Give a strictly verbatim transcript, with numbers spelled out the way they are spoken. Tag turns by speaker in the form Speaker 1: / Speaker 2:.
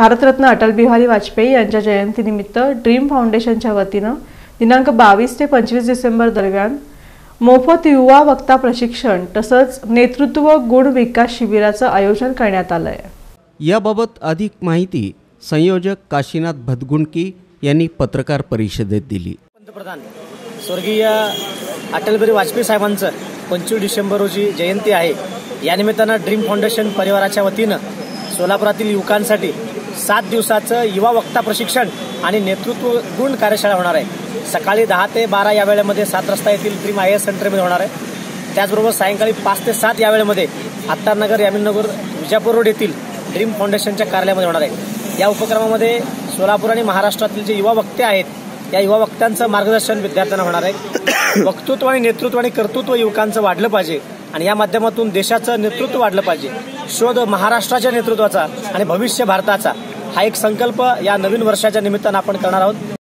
Speaker 1: भारतरत्न अटल बिहारी वाजपेयी यांच्या जयंतीनिमित्त ड्रीम फाउंडेशनच्या वतीनं दिनांक बावीस ते पंचवीस डिसेंबर दरम्यान मोफत युवा वक्ता प्रशिक्षण तसंच नेतृत्व गुण विकास शिबिराचं आयोजन करण्यात आलं आहे।
Speaker 2: याबाबत अधिक माहिती संयोजक काशीनाथ भदगुंडकी यांनी पत्रकार परिषदेत दिली।
Speaker 3: पंतप्रधान स्वर्गीय अटल बिहारी वाजपेयी साहेबांचं पंचवीस डिसेंबर रोजी जयंती आहे। या निमित्तानं ड्रीम फाउंडेशन परिवाराच्या वतीनं सोलापुरातील युवकांसाठी सात दिवसाचं युवा वक्ता प्रशिक्षण आणि नेतृत्व गुण कार्यशाळा होणार आहे। सकाळी दहा ते बारा या वेळेमध्ये सात रस्ता येथील ड्रीम आय एस सेंटरमध्ये होणार आहे। त्याचबरोबर सायंकाळी पाच ते सात या वेळेमध्ये आत्तारनगर यामिननगर विजापूर रोड येथील ड्रीम फाउंडेशनच्या कार्यालयामध्ये होणार आहे। या उपक्रमामध्ये सोलापूर आणि महाराष्ट्रातील जे युवा वक्ते आहेत या युवा वक्त्यांचं मार्गदर्शन विद्यार्थ्यांना होणार आहे। वक्तृत्व आणि नेतृत्व आणि कर्तृत्व युवकांचं वाढलं पाहिजे आणि या माध्यमातून देशाचं नेतृत्व वाढलं पाहिजे। शोध महाराष्ट्राच्या नेतृत्वाचा आणि भविष्य भारताचा हा एक संकल्प या नवीन वर्षाच्या निमित्तानं आपण करणार आहोत।